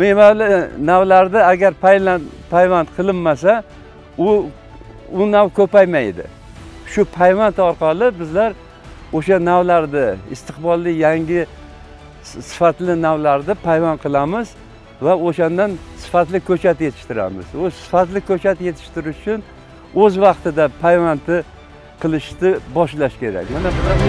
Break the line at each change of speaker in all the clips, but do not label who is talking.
mevali navlarda agar payvand qilinmasa, u nav ko'paymaydi. Shu payvand orqali bizlar o'sha navlarni, istiqbolli yangi sifatli navlarni payvand qilamiz va o'shandan sifatli ko'chat yetishtiramiz. O sifatli ko'chat yetishtirish uchun o'z vaqtida payvandni qilishni boshlash kerak. Mana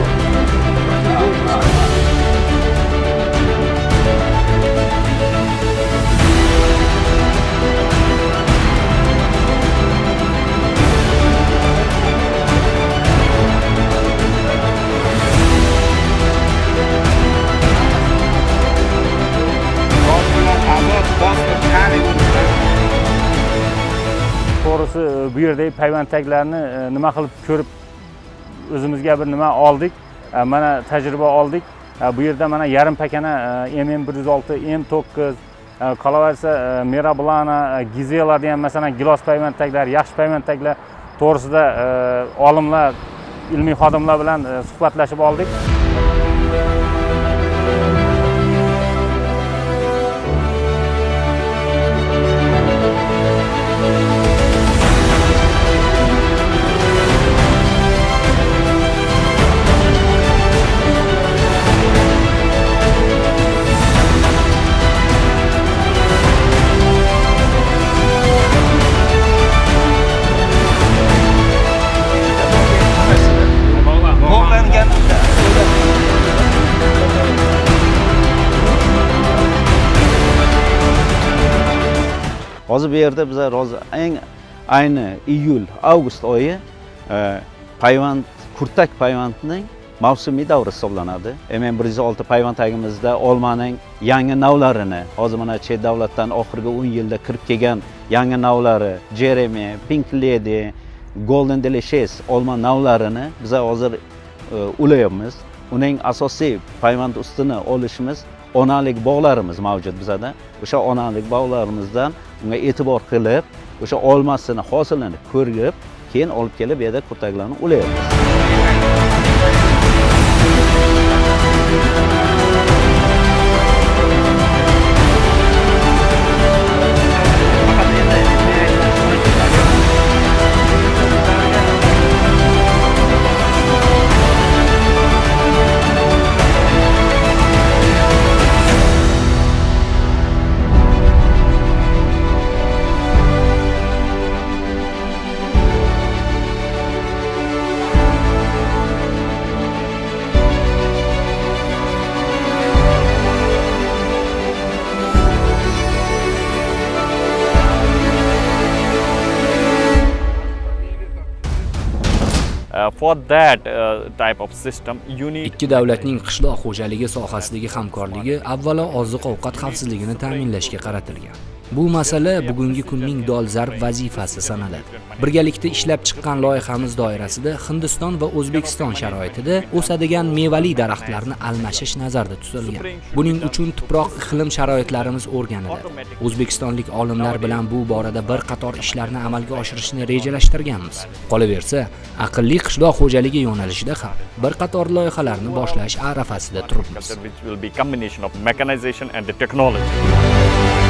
to'g'risi bu yerdagi payvandtaklarni nima qilib ko'rib o'zimizga bir nima oldik, mana tajriba oldik. Bu yerda mana yarim pakana MM106, M9, qolaversa Mirablana, Gizela degan masalan gilos payvandtaklar, yaxshi payvandtaklar to'g'risida olimlar, ilmiy xodimlar bilan suhbatlashib oldik.
Hozir bu yerda bizlar hozir ayni iyul, avgust oyi kurtak payvandning mavsumiy davri hisoblanadi. MM106 payvandtagimizda olmaning yangi navlarini, hozir mana chet davlatdan oxirgi 10 yilda kirib kelgan yangi navlari, Jeremy, Pink Lady, Golden Delicious olma navlarini biz hozir ulayapmiz. Uning asosiy payvand ustini olishimiz onalik bog'larimiz mavjud bizada. O'sha onalik bog'larimizdan unga e'tibor qilib, o'sha olmasini, hosilini ko'rib, keyin olib kelib bu yerda kurtaklarni ulayapmiz.
For that type of system, you need
ikki davlatning qishloq xo'jaligi sohasidagi hamkorligi avvalo oziq-ovqat xavfsizligini ta'minlashga qaratilgan. Bu masala bugungi kunning dolzarb vazifasi sanaladi. Birgalikda ishlab chiqqan loyihamiz doirasida Hindiston va O'zbekiston sharoitida o'sadigan mevali daraxtlarni almashish nazarda tutilgan. Buning uchun tuproq iqlim sharoitlarimiz o'rganiladi. O'zbekistonlik olimlar bilan bu borada bir qator ishlarni amalga oshirishni rejalashtirganmiz. Qolaversa, aqlli qishloq xo'jaligi yo'nalishida ham bir qator loyihalarni boshlash arafasida turibmiz.
which will be combination of mechanization and the technology.